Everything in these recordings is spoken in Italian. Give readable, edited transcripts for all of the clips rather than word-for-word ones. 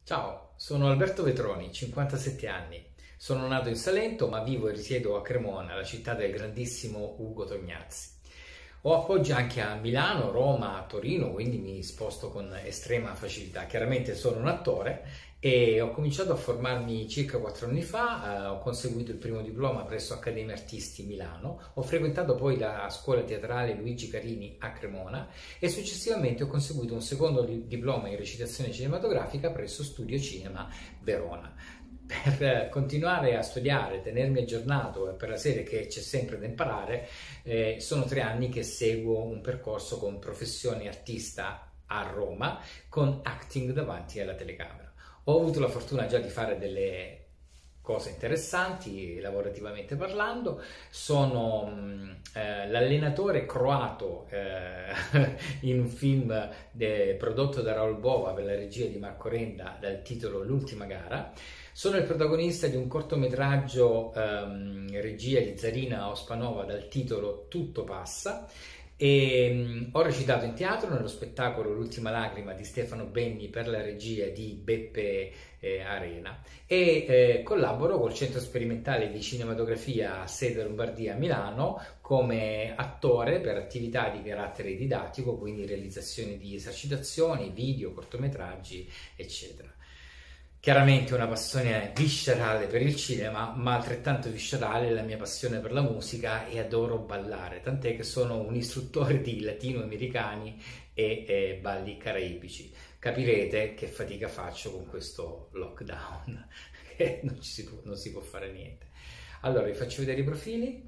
Ciao, sono Alberto Vetroni, 57 anni. Sono nato in Salento, ma vivo e risiedo a Cremona, la città del grandissimo Ugo Tognazzi. Ho appoggi anche a Milano, Roma, Torino, quindi mi sposto con estrema facilità. Chiaramente sono un attore e ho cominciato a formarmi circa 4 anni fa, ho conseguito il primo diploma presso Accademia Artisti Milano, ho frequentato poi la scuola teatrale Luigi Carini a Cremona e successivamente ho conseguito un secondo diploma in recitazione cinematografica presso Studio Cinema Verona. Per continuare a studiare, tenermi aggiornato e per la serie che c'è sempre da imparare, sono 3 anni che seguo un percorso con professione artista a Roma con acting davanti alla telecamera. Ho avuto la fortuna già di fare delle cose interessanti lavorativamente parlando. Sono l'allenatore croato in un film prodotto da Raoul Bova per la regia di Marco Renda dal titolo L'ultima gara. Sono il protagonista di un cortometraggio regia di Zarina Ospanova dal titolo Tutto passa e ho recitato in teatro nello spettacolo L'ultima lacrima di Stefano Benni per la regia di Beppe Arena e collaboro col Centro Sperimentale di Cinematografia sede Lombardia a Milano come attore per attività di carattere didattico, quindi realizzazione di esercitazioni, video, cortometraggi, eccetera. Chiaramente una passione viscerale per il cinema, ma altrettanto viscerale la mia passione per la musica e adoro ballare, tant'è che sono un istruttore di latinoamericani e balli caraibici. Capirete che fatica faccio con questo lockdown, che non si può fare niente. Allora, vi faccio vedere i profili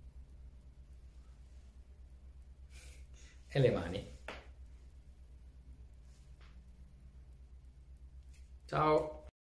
e le mani. Ciao!